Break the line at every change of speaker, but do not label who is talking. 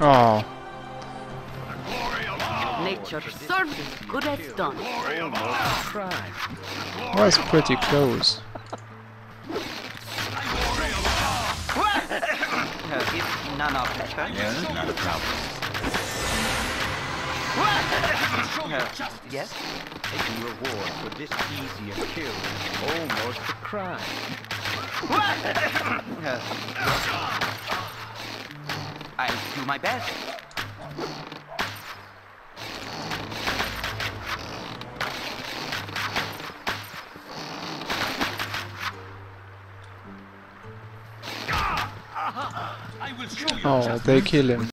Oh,
Nature serves as good as done.
was pretty close.
If none are better.
Yeah, not a problem.
Yes? Taking reward for this easier kill is almost a crime. I'll do my best.
Oh, they kill him.